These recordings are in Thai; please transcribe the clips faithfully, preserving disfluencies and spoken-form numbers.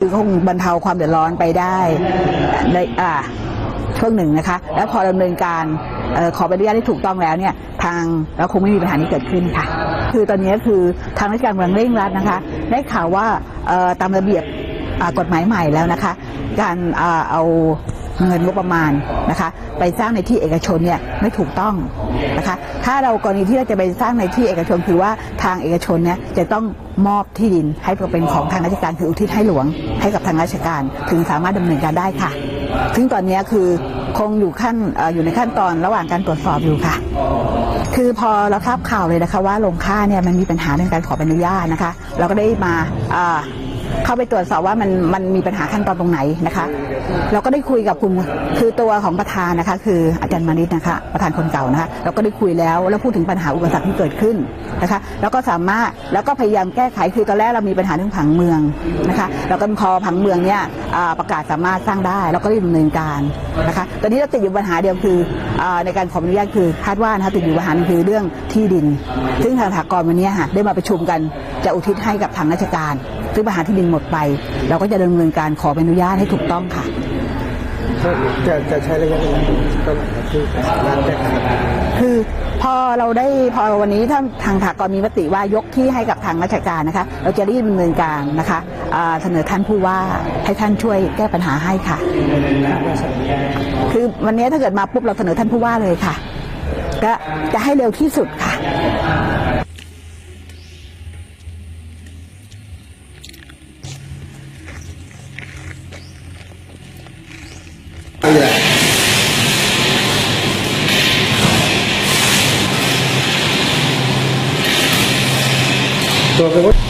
คือคงบรรเทาความเดือดร้อนไปได้ในอ่าช่วงหนึ่งนะคะแล้วพอดำเนินการขอใบอนุญาตที่ถูกต้องแล้วเนี่ยทางเราคงไม่มีปัญหานี้เกิดขึ้นค่ะคือตอนนี้คือทางราชการเมืองเร่งรัดนะคะได้ข่าวว่าตามระเบียบกฎหมายใหม่แล้วนะคะการเอาเงินงบประมาณนะคะไปสร้างในที่เอกชนเนี่ยไม่ถูกต้องนะคะถ้าเรากรณีที่เราจะไปสร้างในที่เอกชนคือว่าทางเอกชนเนี่ยจะต้องมอบที่ดินให้เป็นของทางราชการคืออุทิศให้หลวงให้กับทางราชการถึงสามารถดำเนินการได้ค่ะซึ่งตอนนี้คือคงอยู่ขั้นอยู่ในขั้นตอนระหว่างการตรวจสอบอยู่ค่ะคือพอเราทราบข่าวเลยนะคะว่าโรงฆ่าเนี่ยมันมีปัญหาเรื่องการขอใบอนุญาตนะคะเราก็ได้มาเข้าไปตรวจสอบว่ามันมันมีปัญหาขั้นตอนตรงไหนนะคะเราก็ได้คุยกับคุณคือตัวของประธานนะคะคืออาจารย์มานิตนะคะประธานคนเก่านะคะเราก็ได้คุยแล้วแล้วพูดถึงปัญหาอุปสรรคที่เกิดขึ้นนะคะแล้วก็สามารถแล้วก็พยายามแก้ไขคือตอนแรกเรามีปัญหาเรื่องผังเมืองนะคะแล้วก็พอผังเมืองเนี่ยประกาศสามารถสร้างได้แล้วก็ได้ดำเนินการนะคะตอนนี้เราติดอยู่ปัญหาเดียวคือในการขออนุญาตคือคาดว่านะคะติดอยู่ปัญหาคือเรื่องที่ดินซึ่งทางสหกรณ์วันนี้ค่ะได้มาประชุมกันจะอุทิศให้กับทางราชการซึ่งปัญหาที่ดินหมดไปเราก็จะดำเนินการขอใบอนุญาตให้ถูกต้องค่ะจะจะใช้ระยะเวลาเท่าไหร่ครับที่สามารถแก้ไขคือพอเราได้พอวันนี้ถ้าทางสหกรณ์มีมติว่ายกที่ให้กับทางราชการนะคะเราจะรีบดำเนินการนะคะเสนอท่านผู้ว่าให้ท่านช่วยแก้ปัญหาให้ค่ะคือวันนี้ถ้าเกิดมาปุ๊บเราเสนอท่านผู้ว่าเลยค่ะก็จะให้เร็วที่สุดค่ะตัวเป็นว่า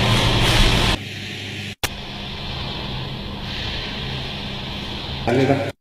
อันนี้นะ